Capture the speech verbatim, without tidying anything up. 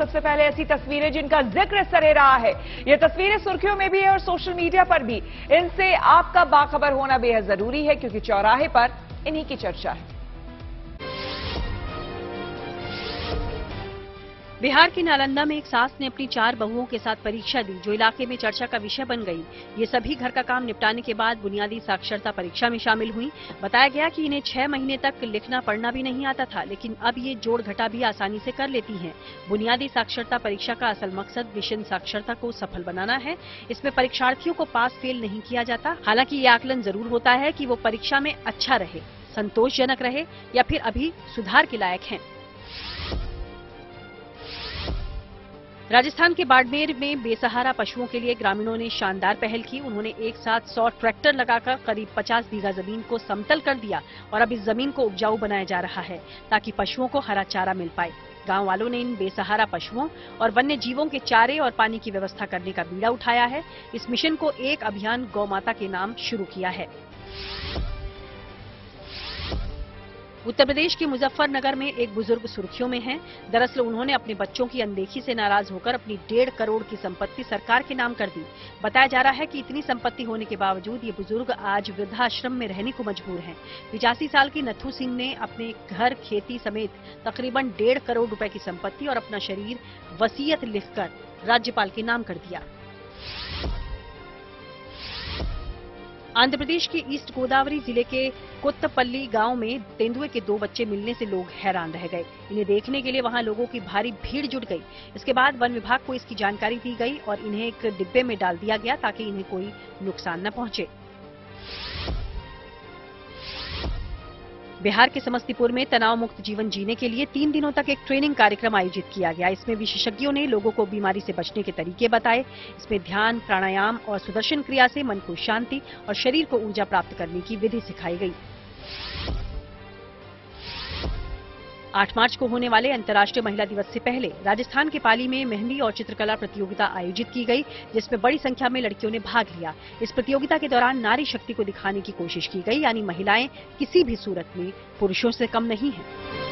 सबसे पहले ऐसी तस्वीरें जिनका जिक्र इस तरह रहा है। ये तस्वीरें सुर्खियों में भी है और सोशल मीडिया पर भी। इनसे आपका बाखबर होना बेहद जरूरी है क्योंकि चौराहे पर इन्हीं की चर्चा है। बिहार के नालंदा में एक सास ने अपनी चार बहुओं के साथ परीक्षा दी, जो इलाके में चर्चा का विषय बन गई। ये सभी घर का काम निपटाने के बाद बुनियादी साक्षरता परीक्षा में शामिल हुई। बताया गया कि इन्हें छह महीने तक लिखना पढ़ना भी नहीं आता था, लेकिन अब ये जोड़ घटा भी आसानी से कर लेती हैं। बुनियादी साक्षरता परीक्षा का असल मकसद मिशन साक्षरता को सफल बनाना है। इसमें परीक्षार्थियों को पास फेल नहीं किया जाता। हालांकि ये आकलन जरूर होता है कि वो परीक्षा में अच्छा रहे, संतोषजनक रहे या फिर अभी सुधार के लायक हैं। राजस्थान के बाड़मेर में बेसहारा पशुओं के लिए ग्रामीणों ने शानदार पहल की। उन्होंने एक साथ सौ ट्रैक्टर लगाकर करीब पचास बीघा जमीन को समतल कर दिया और अब इस जमीन को उपजाऊ बनाया जा रहा है ताकि पशुओं को हरा चारा मिल पाए। गांव वालों ने इन बेसहारा पशुओं और वन्य जीवों के चारे और पानी की व्यवस्था करने का बीड़ा उठाया है। इस मिशन को एक अभियान गौ माता के नाम शुरू किया है। उत्तर प्रदेश के मुजफ्फरनगर में एक बुजुर्ग सुर्खियों में हैं। दरअसल उन्होंने अपने बच्चों की अनदेखी से नाराज होकर अपनी डेढ़ करोड़ की संपत्ति सरकार के नाम कर दी। बताया जा रहा है कि इतनी संपत्ति होने के बावजूद ये बुजुर्ग आज वृद्धाश्रम में रहने को मजबूर हैं। पिचासी साल की नथू सिंह ने अपने घर, खेती समेत तकरीबन डेढ़ करोड़ रुपए की संपत्ति और अपना शरीर वसीयत लिखकर राज्यपाल के नाम कर दिया। आंध्र प्रदेश के ईस्ट गोदावरी जिले के कोत्तपल्ली गांव में तेंदुए के दो बच्चे मिलने से लोग हैरान रह गए। इन्हें देखने के लिए वहां लोगों की भारी भीड़ जुट गई। इसके बाद वन विभाग को इसकी जानकारी दी गई और इन्हें एक डिब्बे में डाल दिया गया ताकि इन्हें कोई नुकसान न पहुंचे। बिहार के समस्तीपुर में तनाव मुक्त जीवन जीने के लिए तीन दिनों तक एक ट्रेनिंग कार्यक्रम आयोजित किया गया। इसमें विशेषज्ञों ने लोगों को बीमारी से बचने के तरीके बताए। इसमें ध्यान, प्राणायाम और सुदर्शन क्रिया से मन को शांति और शरीर को ऊर्जा प्राप्त करने की विधि सिखाई गई। आठ मार्च को होने वाले अंतर्राष्ट्रीय महिला दिवस से पहले राजस्थान के पाली में मेहंदी और चित्रकला प्रतियोगिता आयोजित की गई, जिसमें बड़ी संख्या में लड़कियों ने भाग लिया। इस प्रतियोगिता के दौरान नारी शक्ति को दिखाने की कोशिश की गई, यानी महिलाएं किसी भी सूरत में पुरुषों से कम नहीं हैं।